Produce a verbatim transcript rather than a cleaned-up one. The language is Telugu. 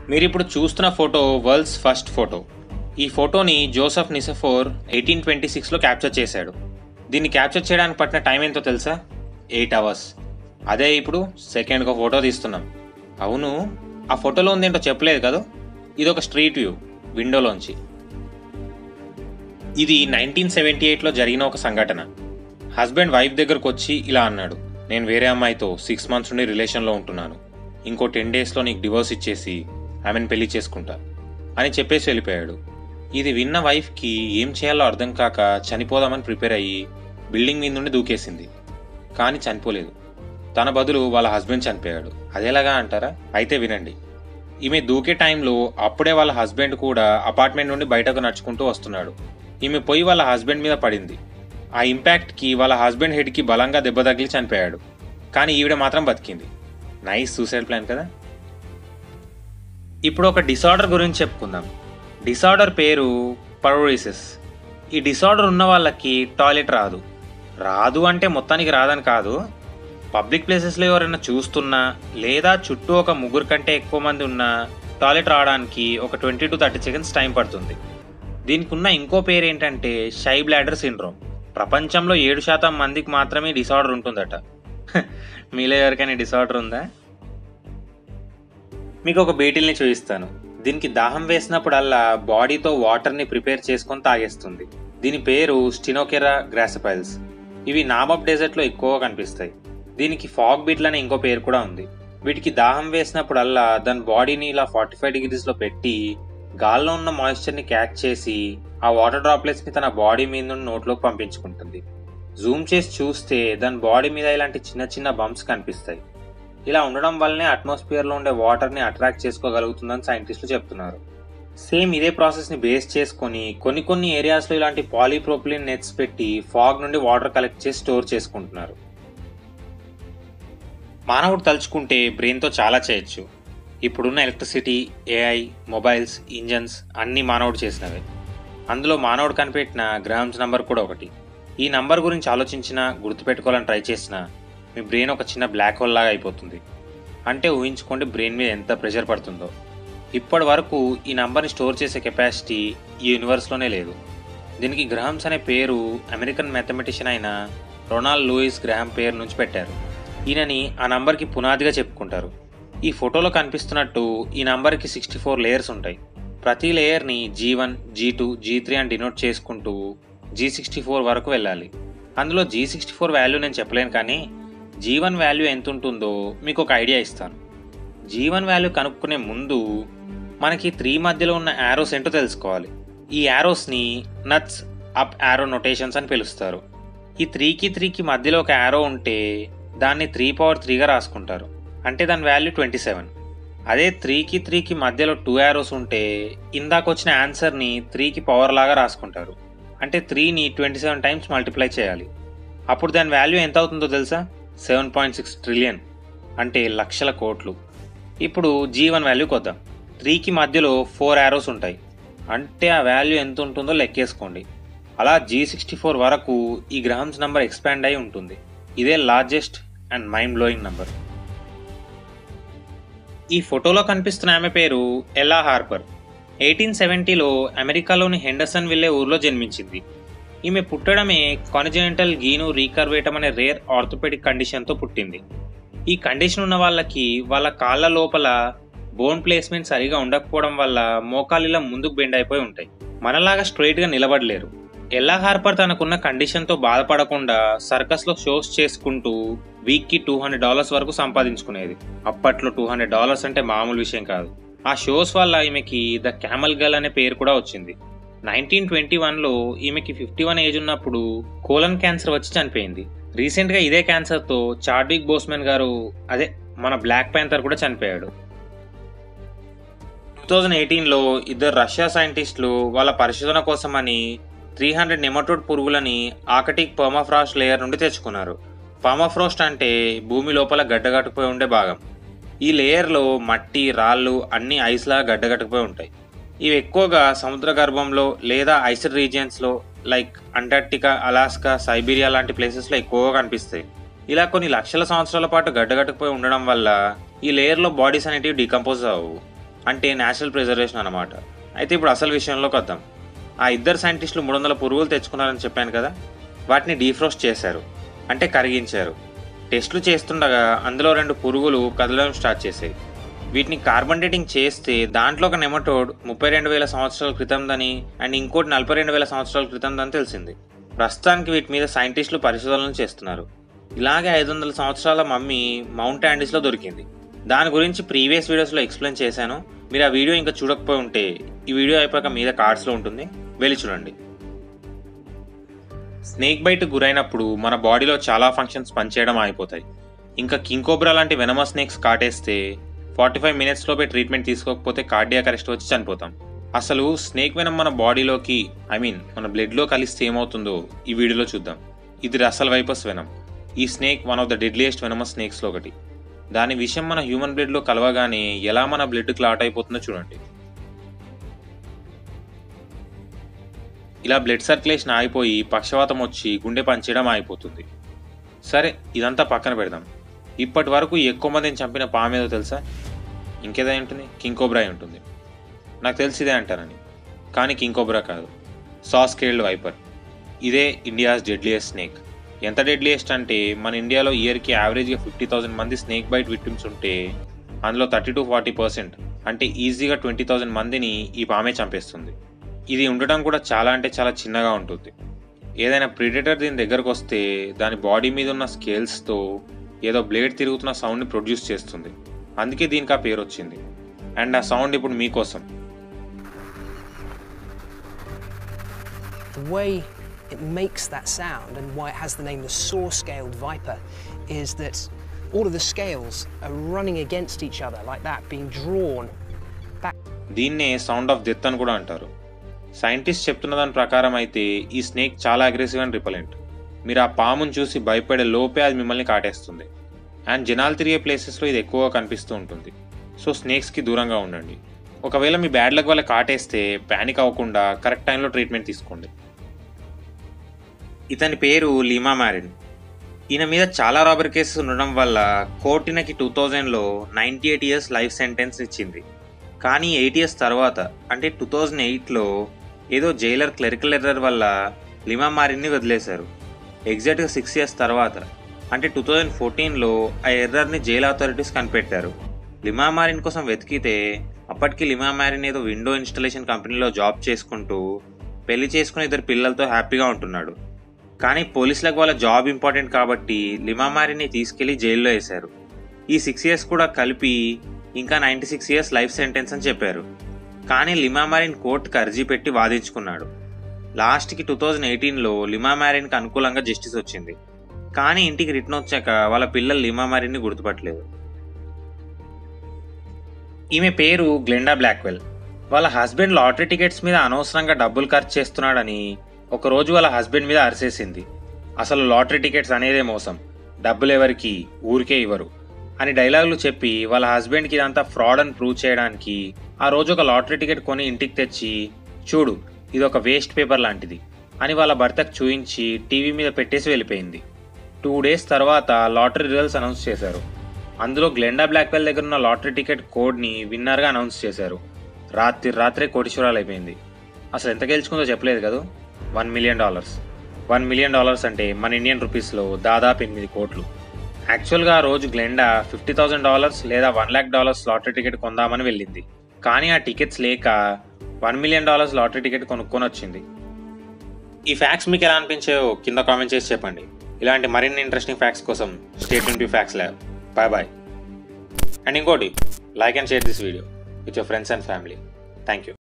మీరు ఇప్పుడు చూస్తున్న ఫోటో వరల్డ్స్ ఫస్ట్ ఫోటో. ఈ ఫోటోని జోసెఫ్ నిసెఫోర్ ఎయిటీన్ ట్వంటీ సిక్స్లో క్యాప్చర్ చేశాడు. దీన్ని క్యాప్చర్ చేయడానికి పట్టిన టైం ఎంతో తెలుసా? Eight hours. అదే ఇప్పుడు సెకండ్కి ఫోటో తీస్తున్నాం. అవును, ఆ ఫోటోలో ఉందేంటో చెప్పలేదు కదా. ఇది ఒక స్ట్రీట్ వ్యూ విండోలోంచి. ఇది నైన్టీన్ సెవెంటీ ఎయిట్లో జరిగిన ఒక సంఘటన. హస్బెండ్ వైఫ్ దగ్గరకు వచ్చి ఇలా అన్నాడు, నేను వేరే అమ్మాయితో సిక్స్ మంత్స్ నుండి రిలేషన్లో ఉంటున్నాను, ఇంకో టెన్ డేస్లో నీకు డివోర్స్ ఇచ్చేసి ఆమెను పెళ్లి చేసుకుంటా అని చెప్పేసి వెళ్ళిపోయాడు. ఇది విన్న వైఫ్కి ఏం చేయాలో అర్థం కాక చనిపోదామని ప్రిపేర్ అయ్యి బిల్డింగ్ మీద నుండి దూకేసింది. కానీ చనిపోలేదు. తన బదులు వాళ్ళ హస్బెండ్ చనిపోయాడు. అదేలాగా అంటారా? అయితే వినండి. ఈమె దూకే టైంలో అప్పుడే వాళ్ళ హస్బెండ్ కూడా అపార్ట్మెంట్ నుండి బయటకు నడుచుకుంటూ వస్తున్నాడు. ఈమె పోయి వాళ్ళ హస్బెండ్ మీద పడింది. ఆ ఇంపాక్ట్కి వాళ్ళ హస్బెండ్ హెడ్కి బలంగా దెబ్బ తగిలి చనిపోయాడు. కానీ ఈవిడ మాత్రం బతికింది. నైస్ సూసైడ్ ప్లాన్ కదా. ఇప్పుడు ఒక డిసార్డర్ గురించి చెప్పుకుందాం. డిసార్డర్ పేరు పరోరిసిస్. ఈ డిసార్డర్ ఉన్న వాళ్ళకి టాయిలెట్ రాదు. రాదు అంటే మొత్తానికి రాదని కాదు. పబ్లిక్ ప్లేసెస్లో ఎవరైనా చూస్తున్నా లేదా చుట్టూ ఒక ముగ్గురు కంటే ఎక్కువ మంది ఉన్నా టాయిలెట్ రావడానికి ఒక twenty to thirty seconds time పడుతుంది. దీనికి ఉన్న ఇంకో పేరు ఏంటంటే షై బ్లాడర్ సిండ్రోమ్. ప్రపంచంలో ఏడు శాతం మందికి మాత్రమే డిసార్డర్ ఉంటుందట. మీలో ఎవరికైనా డిసార్డర్ ఉందా? మీకు ఒక బీటిల్ని చూపిస్తాను. దీనికి దాహం వేసినప్పుడల్లా బాడీతో వాటర్ని ప్రిపేర్ చేసుకొని తాగేస్తుంది. దీని పేరు స్టినోకెరా గ్రాసిపైల్స్. ఇవి నామబ్ డెజర్ట్లో ఎక్కువగా కనిపిస్తాయి. దీనికి ఫాగ్ బీట్లు అనే ఇంకో పేరు కూడా ఉంది. వీటికి దాహం వేసినప్పుడల్లా దాని బాడీని ఇలా ఫార్టీ ఫైవ్ డిగ్రీస్లో పెట్టి గాల్లో ఉన్న మాయిశ్చర్ని క్యాచ్ చేసి ఆ వాటర్ డ్రాప్లెట్స్ని తన బాడీ మీద నుండి నోట్లోకి పంపించుకుంటుంది. జూమ్ చేసి చూస్తే దాని బాడీ మీద ఇలాంటి చిన్న చిన్న బంప్స్ కనిపిస్తాయి. ఇలా ఉండడం వల్లనే అట్మాస్ఫియర్లో ఉండే వాటర్ని అట్రాక్ట్ చేసుకోగలుగుతుందని సైంటిస్టులు చెప్తున్నారు. సేమ్ ఇదే ప్రాసెస్ని బేస్ చేసుకొని కొన్ని కొన్ని ఏరియాస్లో ఇలాంటి పాలీప్రోపిలిన్ నెట్స్ పెట్టి ఫాగ్ నుండి వాటర్ కలెక్ట్ చేసి స్టోర్ చేసుకుంటున్నారు. మానవుడు తలుచుకుంటే బ్రెయిన్తో చాలా చేయొచ్చు. ఇప్పుడున్న ఎలక్ట్రిసిటీ, ఏఐ, మొబైల్స్, ఇంజన్స్ అన్నీ మానవుడు చేసినవే. అందులో మానవుడు కనిపెట్టిన గ్రామ్స్ నంబర్ కూడా ఒకటి. ఈ నంబర్ గురించి ఆలోచించినా గుర్తుపెట్టుకోవాలని ట్రై చేసినా మీ బ్రెయిన్ ఒక చిన్న బ్లాక్ హోల్ లాగా అయిపోతుంది. అంటే ఊహించుకోండి బ్రెయిన్ మీద ఎంత ప్రెషర్ పడుతుందో. ఇప్పటి వరకు ఈ నంబర్ని స్టోర్ చేసే కెపాసిటీ ఈ యూనివర్స్లోనే లేదు. దీనికి గ్రామ్స్ అనే పేరు అమెరికన్ మ్యాథమెటిషియన్ అయిన రొనాల్డ్ లూయిస్ గ్రాహం పేరు నుంచి పెట్టారు. ఈయనని ఆ నంబర్కి పునాదిగా చెప్పుకుంటారు. ఈ ఫోటోలో కనిపిస్తున్నట్టు ఈ నంబర్కి సిక్స్టీ ఫోర్ లేయర్స్ ఉంటాయి. ప్రతి లేయర్ని G one, G two, G three అని డినోట్ చేసుకుంటూ జీ సిక్స్టీ ఫోర్ వరకు వెళ్ళాలి. అందులో జీ సిక్స్టీ ఫోర్ వాల్యూ నేను చెప్పలేను, కానీ జీ వన్ వాల్యూ ఎంత ఉంటుందో మీకు ఒక ఐడియా ఇస్తాను. జీ వన్ వాల్యూ కనుక్కునే ముందు మనకి త్రీ మధ్యలో ఉన్న యారోస్ ఏంటో తెలుసుకోవాలి. ఈ యారోస్ని నట్స్ అప్ యారో నొటేషన్స్ అని పిలుస్తారు. ఈ త్రీకి త్రీకి మధ్యలో ఒక యారో ఉంటే దాన్ని త్రీ పవర్ త్రీగా రాసుకుంటారు. అంటే దాని వాల్యూ ట్వంటీ సెవెన్. అదే త్రీకి త్రీకి మధ్యలో టూ యారోస్ ఉంటే ఇందాక వచ్చిన ఆన్సర్ని త్రీకి పవర్ లాగా రాసుకుంటారు. అంటే త్రీని ట్వంటీ సెవెన్ టైమ్స్ మల్టిప్లై చేయాలి. అప్పుడు దాని వాల్యూ ఎంత అవుతుందో తెలుసా? సెవెన్ పాయింట్ సిక్స్ ట్రిలియన్, అంటే లక్షల కోట్లు. ఇప్పుడు జీ వన్ వాల్యూకి వద్దాం. త్రీకి మధ్యలో ఫోర్ యారోస్ ఉంటాయి. అంటే ఆ వాల్యూ ఎంత ఉంటుందో లెక్కేసుకోండి. అలా జీ సిక్స్టీ ఫోర్ వరకు ఈ గ్రామ్స్ నంబర్ ఎక్స్పాండ్ అయి ఉంటుంది. ఇదే largest and mind blowing number. ఈ ఫోటోలో కనిపిస్తున్న ఆమె పేరు ఎల్లా హార్పర్. ఎయిటీన్ సెవెంటీలో అమెరికాలోని హెండర్సన్ విల్లే ఊర్లో జన్మించింది. ఈమె పుట్టడమే కానిజెనిటల్ గీను రీకర్వేటం అనే రేర్ ఆర్థోపెడిక్ కండిషన్తో పుట్టింది. ఈ కండిషన్ ఉన్న వాళ్ళకి వాళ్ళ కాళ్ళ లోపల బోన్ ప్లేస్మెంట్ సరిగా ఉండకపోవడం వల్ల మోకాలు ఇలా ముందుకు బెండ్ అయిపోయి ఉంటాయి. మనలాగా స్ట్రైట్గా నిలబడలేరు. ఎల్లా హార్పర్ తనకున్న కండిషన్తో బాధపడకుండా సర్కస్లో షోస్ చేసుకుంటూ వీక్కి టూ హండ్రెడ్ డాలర్స్ వరకు సంపాదించుకునేది. అప్పట్లో టూ హండ్రెడ్ డాలర్స్ అంటే మామూలు విషయం కాదు. ఆ షోస్ వల్ల ఈమెకి ద క్యామల్ గర్ల్ అనే పేరు కూడా వచ్చింది. నైన్టీన్ ట్వంటీ వన్లో ఈమెకి ఫిఫ్టీ వన్ ఏజ్ ఉన్నప్పుడు కోలన్ క్యాన్సర్ వచ్చి చనిపోయింది. రీసెంట్గా ఇదే క్యాన్సర్తో చాడ్విక్ బోస్మెన్ గారు, అదే మన బ్లాక్ ప్యాంథర్ కూడా చనిపోయాడు. టూ థౌజండ్ ఎయిటీన్లో ఇద్దరు రష్యా సైంటిస్టులు వాళ్ళ పరిశోధన కోసమని త్రీ హండ్రెడ్ నెమటోడ్ పురుగులని ఆర్కిటిక్ పర్మాఫ్రాస్ట్ లేయర్ నుండి తెచ్చుకున్నారు. పర్మాఫ్రాస్ట్ అంటే భూమి లోపల గడ్డగట్టుకుపోయి ఉండే భాగం. ఈ లేయర్లో మట్టి, రాళ్ళు అన్నీ ఐస్లా గడ్డగట్టుకుపోయి ఉంటాయి. ఇవి ఎక్కువగా సముద్ర గర్భంలో లేదా ఐసెడ్ రీజియన్స్లో లైక్ అంటార్క్టికా, అలాస్కా, సైబీరియా లాంటి ప్లేసెస్లో ఎక్కువగా కనిపిస్తాయి. ఇలా కొన్ని లక్షల సంవత్సరాల పాటు గడ్డగట్టుకుపోయి ఉండడం వల్ల ఈ లేయర్లో బాడీస్ అనేటివి డీకంపోజ్ అవ్వవు. అంటే నేచురల్ ప్రిజర్వేషన్ అన్నమాట. అయితే ఇప్పుడు అసలు విషయంలోకి వద్దాం. ఆ ఇద్దరు సైంటిస్టులు మూడు వందల పురుగులు తెచ్చుకున్నారని చెప్పాను కదా, వాటిని డీఫ్రోస్ట్ చేశారు, అంటే కరిగించారు. టెస్టులు చేస్తుండగా అందులో రెండు పురుగులు కదలడం స్టార్ట్ చేశాయి. వీటిని కార్బన్ డేటింగ్ చేస్తే దాంట్లో ఒక నెమటోడ్ ముప్పై రెండు వేల సంవత్సరాల క్రితందని అండ్ ఇంకోటి నలభై రెండు వేల సంవత్సరాల క్రితందని తెలిసింది. ప్రస్తుతానికి వీటి మీద సైంటిస్టులు పరిశోధనలు చేస్తున్నారు. ఇలాగే ఐదు వందల సంవత్సరాల మమ్మీ మౌంట్ ఆండీస్లో దొరికింది. దాని గురించి ప్రీవియస్ వీడియోస్లో ఎక్స్ప్లెయిన్ చేశాను. మీరు ఆ వీడియో ఇంకా చూడకపోయి ఉంటే ఈ వీడియో అయిపోయాక మీద కార్డ్స్లో ఉంటుంది, వెళ్ళి చూడండి. స్నేక్ బైట్ గురైనప్పుడు మన బాడీలో చాలా ఫంక్షన్స్ పనిచేయడం ఆగిపోతాయి. ఇంకా కింగ్ కోబ్రా లాంటి వెనమస్ స్నేక్స్ కాటేస్తే ఫార్టీ ఫైవ్ మినిట్స్ లోపే ట్రీట్మెంట్ తీసుకోకపోతే కార్డియాక్ అరెస్ట్ వచ్చి చనిపోతాం. అసలు స్నేక్ వెనం మన బాడీలోకి ఐ మీన్ మన బ్లడ్లో కలిస్తే ఏమవుతుందో ఈ వీడియోలో చూద్దాం. ఇది రసల్ వైపస్ వెనం. ఈ snake one of the deadliest venomous స్నేక్స్లో ఒకటి. దాని విషయం మన హ్యూమన్ బ్లడ్లో కలవగానే ఎలా మన బ్లడ్ క్లాట్ అయిపోతుందో చూడండి. ఇలా బ్లడ్ సర్క్యులేషన్ ఆగిపోయి పక్షవాతం వచ్చి గుండె పనిచేయడం ఆగిపోతుంది. సరే, ఇదంతా పక్కన పెడదాం. ఇప్పటి వరకు ఎక్కువ మందిని చంపిన పాము ఏదో తెలుసా? ఇంకేదో ఉంటుంది, కింగ్ కోబ్రా ఉంటుంది. నాకు తెలిసిదే అంటారని, కానీ కింగ్ కోబ్రా కాదు, సాస్కేల్డ్ వైపర్. ఇదే ఇండియాస్ డెడ్లియెస్ట్ స్నేక్. ఎంత డెడ్లియెస్ట్ అంటే మన ఇండియాలో ఇయర్కి యావరేజ్గా ఫిఫ్టీ థౌసండ్ మంది స్నేక్ బైట్ విక్టిమ్స్ ఉంటే అందులో థర్టీ టు ఫార్టీ పర్సెంట్ అంటే ఈజీగా ట్వంటీ థౌసండ్ మందిని ఈ పామే చంపేస్తుంది. ఇది ఉండటం కూడా చాలా అంటే చాలా చిన్నగా ఉంటుంది. ఏదైనా ప్రిడేటర్ దీని దగ్గరకు వస్తే దాని బాడీ మీద ఉన్న స్కేల్స్తో ఏదో బ్లేడ్ తిరుగుతున్న సౌండ్ని ప్రొడ్యూస్ చేస్తుంది. అందుకే దీనికి ఆ పేరు వచ్చింది. అండ్ ఆ సౌండ్ ఇప్పుడు మీకోసం. The way it makes that sound and why it has the name the saw-scaled viper is that all of the scales are running against each other like that, being drawn back. దీన్నే సౌండ్ ఆఫ్ డెత్ అని కూడా అంటారు. సైంటిస్ట్ చెప్తున్న దాని ప్రకారం అయితే ఈ స్నేక్ చాలా అగ్రెసివ్ అండ్ రిపలెంట్. మీరు ఆ పామును చూసి భయపడే లోపే అది మిమ్మల్ని కాటేస్తుంది. అండ్ జనాలు తిరిగే ప్లేసెస్లో ఇది ఎక్కువగా కనిపిస్తూ ఉంటుంది. సో స్నేక్స్కి దూరంగా ఉండండి. ఒకవేళ మీ బ్యాడ్ లక్ వల్ల కాటేస్తే ప్యానిక్ అవ్వకుండా కరెక్ట్ టైంలో ట్రీట్మెంట్ తీసుకోండి. ఇతని పేరు లీమా మారిన్. ఈయన మీద చాలా రాబరీ కేసెస్ ఉండడం వల్ల కోర్టు ఈయనకి టూ థౌజండ్లో ninety eight years life sentence ఇచ్చింది. కానీ ఎయిట్ ఇయర్స్ తర్వాత అంటే టూ థౌజండ్ ఎయిట్లో ఏదో జైలర్ క్లరికల్ ఎర్రర్ వల్ల లీమా మారిన్ని వదిలేశారు. ఎగ్జాక్ట్గా సిక్స్ ఇయర్స్ తర్వాత అంటే టూ థౌజండ్ ఫోర్టీన్లో ఆ ఎర్రర్ని జైల్ అథారిటీస్ కనిపెట్టారు. లీమా మారిన్ కోసం వెతికితే అప్పటికి లీమా మారిన్ ఏదో విండో ఇన్స్టలేషన్ కంపెనీలో జాబ్ చేసుకుంటూ పెళ్లి చేసుకుని ఇద్దరు పిల్లలతో హ్యాపీగా ఉంటున్నాడు. కానీ పోలీసులకు వాళ్ళ జాబ్ ఇంపార్టెంట్ కాబట్టి లీమా మారిన్ని తీసుకెళ్లి జైల్లో వేశారు. ఈ సిక్స్ ఇయర్స్ కూడా కలిపి ఇంకా ninety six years life sentence అని చెప్పారు. కానీ లీమా మారిన్ కోర్టుకు అర్జీ పెట్టి వాదించుకున్నాడు. లాస్ట్కి టూ థౌజండ్ ఎయిటీన్లో లీమా మారిన్కి అనుకూలంగా జస్టిస్ వచ్చింది. కానీ ఇంటికి రిటర్న్ వచ్చాక వాళ్ళ పిల్లలు లీమా మారిన్ని గుర్తుపట్టలేదు. ఈమె పేరు గ్లెండా బ్లాక్వెల్. వాళ్ళ హస్బెండ్ లాటరీ టికెట్స్ మీద అనవసరంగా డబ్బులు ఖర్చు చేస్తున్నాడని ఒకరోజు వాళ్ళ హస్బెండ్ మీద అరిసేసింది. అసలు లాటరీ టికెట్స్ అనేదే మోసం, డబ్బులు ఎవరికి ఊరికే ఇవ్వరు అని డైలాగులు చెప్పి వాళ్ళ హస్బెండ్కి ఇదంతా ఫ్రాడ్ అని ప్రూవ్ చేయడానికి ఆ రోజు ఒక లాటరీ టికెట్ కొని ఇంటికి తెచ్చి, చూడు ఇది ఒక వేస్ట్ పేపర్ లాంటిది అని వాళ్ళ భర్తకు చూయించి టీవీ మీద పెట్టేసి వెళ్ళిపోయింది. టూ డేస్ తర్వాత లాటరీ రిజల్ట్స్ అనౌన్స్ చేశారు. అందులో గ్లెండా బ్లాక్వెల్ దగ్గర ఉన్న లాటరీ టికెట్ కోడ్ని విన్నర్గా అనౌన్స్ చేశారు. రాత్రి రాత్రే కోటీశ్వరాలు అయిపోయింది. అసలు ఎంత గెలుచుకుందో చెప్పలేదు కదా, one million dollars. One million dollars అంటే మన ఇండియన్ రూపీస్లో దాదాపు ఎనిమిది కోట్లు. యాక్చువల్గా ఆ రోజు గ్లెండా ఫిఫ్టీ థౌసండ్ డాలర్స్ లేదా one lakh dollars lottery ticket కొందామని వెళ్ళింది. కానీ ఆ టికెట్స్ లేక one million dollars lottery ticket కొనుక్కొని వచ్చింది. ఈ ఫ్యాక్ట్స్ మీకు ఎలా అనిపించాయో కింద కామెంట్ చేసి చెప్పండి. ఇలాంటి మరిన్ని ఇంట్రెస్టింగ్ ఫ్యాక్ట్స్ కోసం stay tune to facts lab. Bye bye. And ఇంకోటి, like and share this video with your friends and family. Thank you.